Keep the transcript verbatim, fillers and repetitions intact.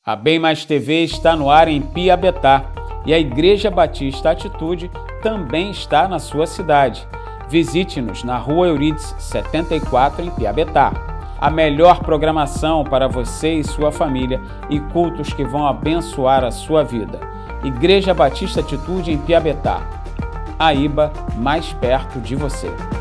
A Bem Mais T V está no ar em Piabetá e a Igreja Batista Atitude também está na sua cidade. Visite-nos na Rua Euridice setenta e quatro, em Piabetá. A melhor programação para você e sua família e cultos que vão abençoar a sua vida. Igreja Batista Atitude em Piabetá. A I B A mais perto de você.